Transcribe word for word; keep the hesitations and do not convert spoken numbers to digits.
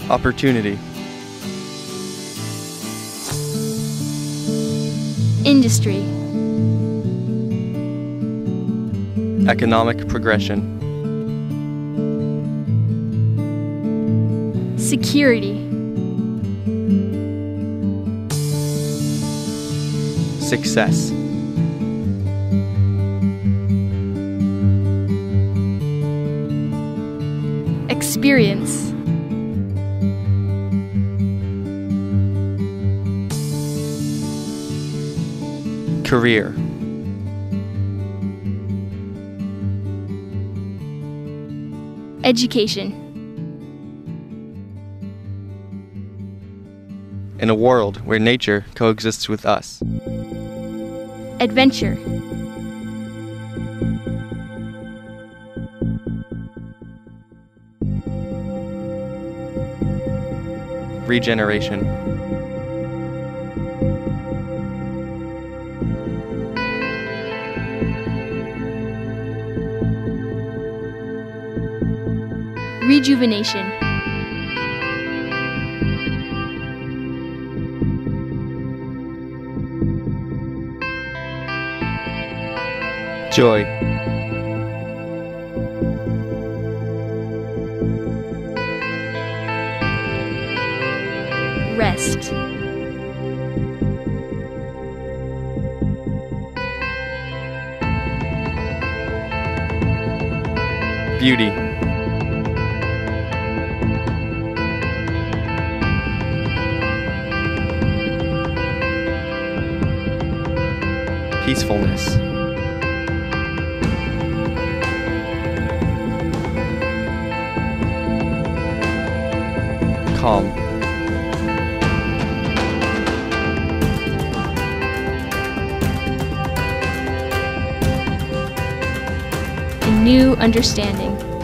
Opportunity. Industry. Economic progression. Security. Success. Experience. Career. Education. In a world where nature coexists with us. Adventure. Regeneration. Rejuvenation. Joy. Rest. Beauty. Peacefulness. Calm. A new understanding.